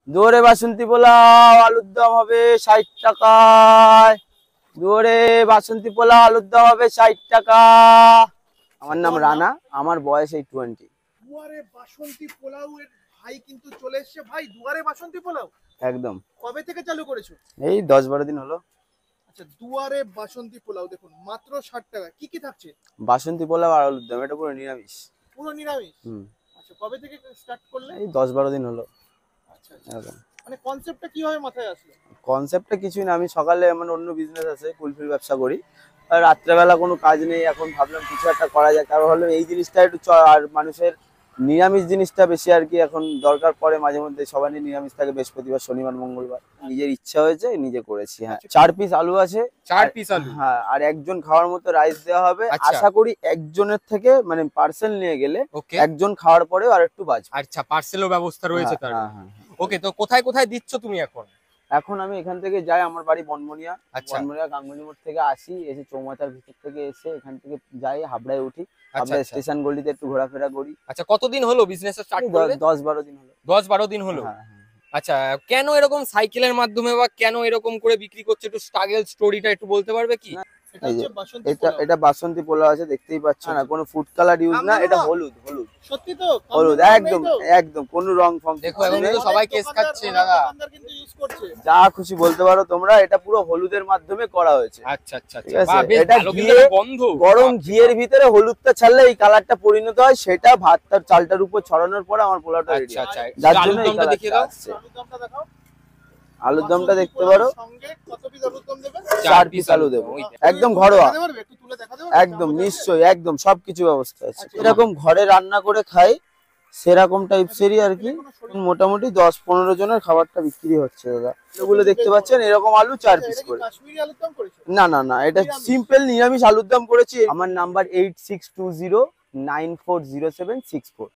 দুয়ারে বাসন্তী পোলাও আলুর দম হবে 60 টাকায়। দুয়ারে বাসন্তী পোলাও আলুর দম হবে 60 টাকা। আমার নাম রানা, আমার বয়স এই 20। দুয়ারে বাসন্তী পোলাও এর ভাই কিন্তু চলে এসেছে ভাই। দুয়ারে বাসন্তী পোলাও একদম কবে থেকে চালু করেছো? এই 10-12 দিন হলো। আচ্ছা, দুয়ারে বাসন্তী পোলাও দেখুন মাত্র 60 টাকা। কি কি থাকছে? বাসন্তী পোলাও আর আলুর দম, এটা পুরো নিরামিষ। পুরো নিরামিষ? হুম, আচ্ছা, কবে থেকে স্টার্ট করলে? এই 10-12 দিন হলো। আচ্ছা আচ্ছা, একদম মানে কনসেপ্টটা কিভাবে মাথায় আসলো? কনসেপ্টটা কিছুই না, আমি সকালে আমার অন্য বিজনেস আছে, ফুলফিল ব্যবসা করি। আর রাত্রেবেলা কোনো কাজ নেই, এখন ভাবলাম কিছু একটা করা যায়। কারণ হলো এই জিনিসটা একটু আর মানুষের নিরামিষ জিনিসটা বেশি আর কি এখন দরকার পড়ে মাঝে মধ্যে। সবারই নিরামিষ থাকে বৃহস্পতিবার, শনিবার, মঙ্গলবার। নিজের ইচ্ছা হয়েছে, নিজে করেছি। হ্যাঁ, 4 পিস আলু আছে। 4 পিস আলু? হ্যাঁ, আর একজন খাওয়ার মতো রাইস দেওয়া হবে। আচ্ছা। আশা করি একজনের থেকে মানে পার্সেল নিয়ে গেলে ওকে, একজন খাওয়ার পরে আর একটু বাঁচবে। আচ্ছা, পার্সেলের ব্যবস্থা রয়েছে তার? হ্যাঁ হ্যাঁ। ওকে, তো কোথায় কোথায় দিচ্ছ তুমি এখন? এখন আমি এখান থেকে যাই, আমার বাড়ি বনমনিয়া। আচ্ছা বনমনিয়া গাঙ্গুলি মোড় থেকে আসি, এসে চৌমাথার ভিতর থেকে এসে এখান থেকে যাই হাবড়ায় উঠি। আচ্ছা হাবড়া আচ্ছা স্টেশন গলিতে একটু ঘোরাফেরা করি। আচ্ছা, কতদিন হলো বিজনেস স্টার্ট করলে? 10-12 দিন হলো। 10-12 দিন হলো? হ্যাঁ হ্যাঁ। আচ্ছা, কেন এরকম সাইকেলের মাধ্যমে বা কেন এরকম করে বিক্রি করছে, একটু স্ট্রাগল স্টোরিটা একটু বলতে পারবে কি? এটা এই যে, হচ্ছে বাসন্তী এটা পোলাও। এটা বাসন্তী পোলাও আছে, দেখতেই পাচ্ছ না, কোনো ফুড কালার ইউজ না, এটা হলুদ হলুদ সত্যি তো? হলুদ, কম দাম নেই একদম তো? একদম কোনো রং ফং দেখো, কিছু এখন নেই। কিন্তু সবাই কেস খাচ্ছে দাদা। দোকানদার কিন্তু ইউজ করছে। যা খুশি বলতে পারো তোমরা, এটা পুরো হলুদের মাধ্যমে করা হয়েছে। আচ্ছা আচ্ছা ঠিক আচ্ছা, আছে, বাহ, বেশ এটা ভালো কিন্তু ঘিয়ে একটা গন্ধ। গরম ঘিয়ের ভিতরে হলুদটা ছাড়লে এই কালারটা পরিণত হয়, সেটা ভাতটার চালটার উপর ছড়ানোর পরে আমার পোলাওটা রেডি। আচ্ছা আচ্ছা, যার আলুর জন্য এই দমটা দেখিয়ে দাও। কালারটা আসছে। আলুর দমটা দেখাও। আলুর দমটা বাসন্তী দেখতে পারো, পোলাওর সঙ্গে কত পিস আলুর দম দেবে? 4 পিস আলু দেবো, ওইটা। একদম ঘরোয়া। দেখাতে পারবে? একটু তুলে দেখাতে পারবে? একদম নিশ্চয়ই, একদম সবকিছু ব্যবস্থা আছে। আচ্ছা। এরকম ঘরে রান্না করে খাই সেরকম টাইপসেরই আর কি। মোটামুটি 10-15 জনের খাবারটা বিক্রি হচ্ছে দাদা। এগুলো দেখতে পাচ্ছেন, এরকম আলু 4 পিস এটা কি করে। কাশ্মীরি আলুর দম করেছো? না না না, এটা সিম্পল নিরামিষ আলুর দম করেছি। আমার নাম্বার 8620940764।